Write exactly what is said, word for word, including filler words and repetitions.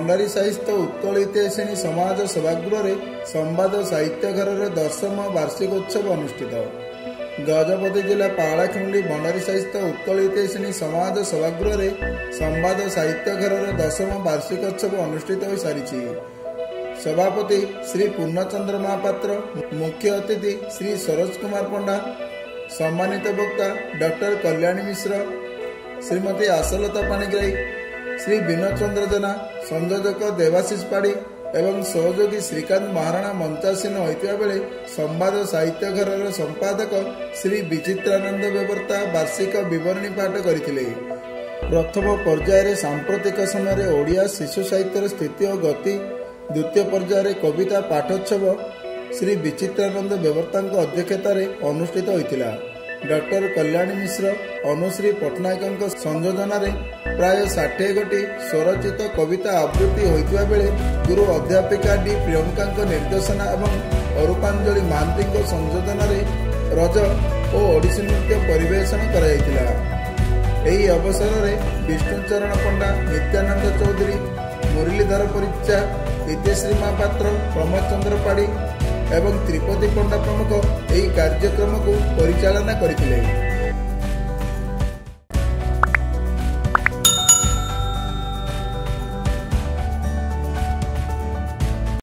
भंडारी साहित्य उत्कल इतिहासिनी समाज सभागृह संवाद साहित्य घर दशम वार्षिकोत्सव अनुष्ठित। गजपति जिला पालाखंडी भंडारी साहित्य उत्कल इतिहासिनी समाज सभागृह संवाद साहित्य घर दशम वार्षिकोत्सव अनुष्ठित हो सारी। सभापति श्री पूर्णचंद्र महापात्र, मुख्य अतिथि श्री सरोज कुमार पंडा, सम्मानित वक्ता डॉक्टर कल्याणी मिश्र, श्रीमती आशलता पाणिग्राही, श्री विनोद चंद्र जेना, संयोजक देवाशीष पाड़ी एवं सहयोगी श्रीकांत महाराणा मंचासीन होता बेले संवाद साहित्य घर संपादक श्री विचित्रानंद बेवर्ता वार्षिक विवरणी पाठ करथिले। प्रथम पर्यायर सांप्रतिक समय ओडिया शिशु साहित्यर स्थिति और गति, द्वितीय पर्यायर कविता पाठोत्सव श्री विचित्रानंद बेवर्ता अध्यक्षतार अनुष्ठित होता। डॉक्टर कल्याणी मिश्र, अनुश्री पट्टनायक संयोजन प्राय षाठिए गोटी स्वरचित कविता आवृत्ति होता बेले गुरु अध्यापिका डी प्रियंका निर्देशना एवं अरूपांजलि महांती संयोजन रज और ओडिसी नृत्य परिवेषण कराइथिला। एही अवसर में विष्णुचरण पंडा, नित्यानंद चौधरी, मुरलीधर परिचा, विद्यश्री महापात्र, प्रमोद चंद्र पाड़ी एवं त्रिपति पंडा प्रमुख यह कार्यक्रम को परिचालना करथिले।